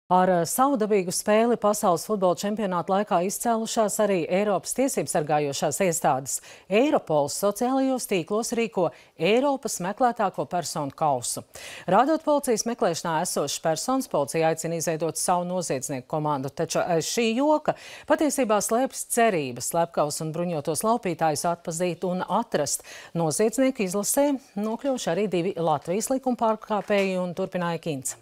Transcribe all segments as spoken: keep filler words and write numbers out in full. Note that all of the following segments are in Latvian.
Ar savdabīgu spēli pasaules futbola čempionāta laikā izcēlušās arī Eiropas tiesību sargājošās iestādes. Eiropols sociālajos tīklos rīko Eiropas meklētāko personu kausu. Rādot policijas meklēšanā esošas personas, policija aicina izveidot savu noziedznieku komandu, taču aiz šī joka patiesībā slēpjas cerības slepkavus un bruņotos laupītājus atpazīt un atrast. Noziedznieku izlasē nokļuvuši arī divi Latvijas likuma pārkāpēji, un turpināja Kīns.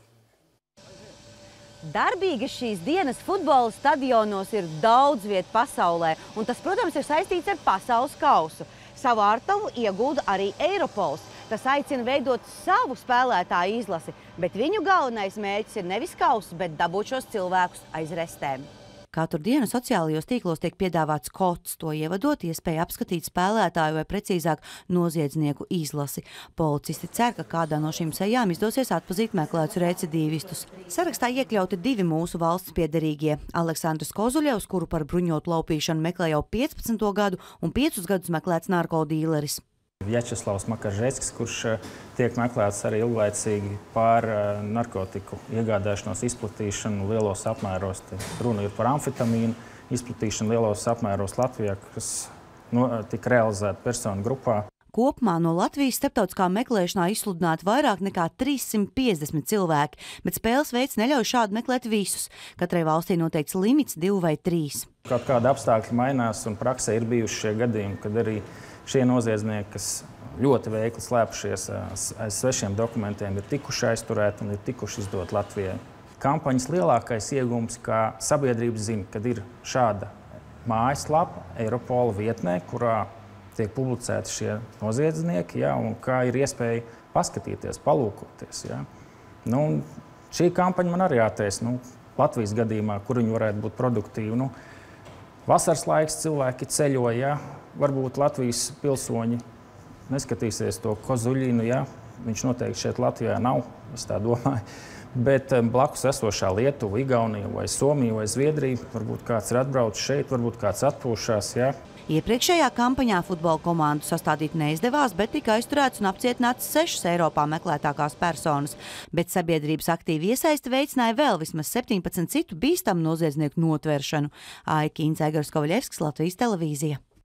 Darbīgi šīs dienas futbola stadionos ir daudz vietu pasaulē, un tas, protams, ir saistīts ar pasaules kausu. Savu ārtavu iegulda arī Eiropols. Tas aicina veidot savu spēlētāju izlasi, bet viņu galvenais mērķis ir nevis kausu, bet dabūt šos cilvēkus aiz restēm. Katru dienu sociālajos tīklos tiek piedāvāts kods, to ievadot iespēju apskatīt spēlētāju vai precīzāk noziedznieku izlasi. Policisti cer, ka kādā no šīm sejām izdosies atpazīt meklētus recidīvistus. Sarakstā iekļauti divi mūsu valsts piederīgie – Aleksandrs Kozuļevs, kuru par bruņotu laupīšanu meklē jau piecpadsmito gadu, un piecus gadus meklēts narkodīleris. Vjačeslavs Makaržeckis, kurš tiek meklēts arī ilglaicīgi par narkotiku iegādāšanos izplatīšanu lielos apmēros. Runa ir par amfetamīnu izplatīšanu lielos apmēros Latvijā, kas no, tika realizēta personu grupā. Kopumā no Latvijas starptautiskā meklēšanā izsludināti vairāk nekā trīssimt piecdesmit cilvēki, bet spēles veids neļauj šādi meklēt visus. Katrai valstī noteikts limits divi vai trīs. Kaut kādi apstākļi mainās, un praksē ir bijuši šie gadījumi, kad arī šie noziedznieki, kas ļoti veikli slēpušies aiz svešiem dokumentiem, ir tikuši aizturēti un ir tikuši izdot Latvijai. Kampaņas lielākais iegūms, kā sabiedrība zina, kad ir šāda mājaslapa Eiropola vietnē, kurā tiek publicēti šie noziedznieki, ja, un kā ir iespēja paskatīties, palūkoties. Ja. Nu, šī kampaņa man arī jāteic, nu, Latvijas gadījumā, kur viņi varētu būt produktīvi. Nu, vasaras laiks cilvēki ceļo, ja. Varbūt Latvijas pilsoņi neskatīsies to Kozuļinu, ja. Viņš noteikti šeit Latvijā nav, es tā domāju. Bet blakus esošā Lietuva, Igaunija vai Somija vai Zviedrija, varbūt kāds ir atbraucis šeit, varbūt kāds atpūšās, ja. Iepriekšējā kampaņā futbola komandu sastādīt neizdevās, bet tika aizturēts un apcietināts sešas Eiropā meklētākās personas. Bet sabiedrības aktīvi iesaisti veicināja vēl vismaz septiņpadsmit citu bīstamu noziedznieku notveršanu. Aija Kīns, Aigars Kovaļevskis, Latvijas televīzija.